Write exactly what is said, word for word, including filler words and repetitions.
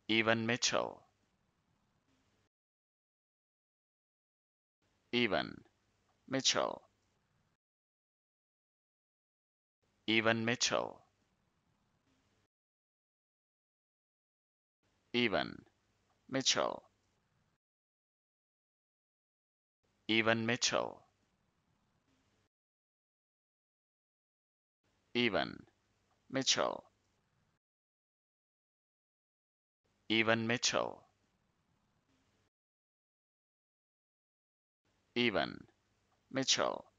Ewan Mitchell, Ewan Mitchell, Ewan Mitchell, Ewan Mitchell, Ewan Mitchell, Ewan Mitchell, Ewan Mitchell, Ewan Mitchell.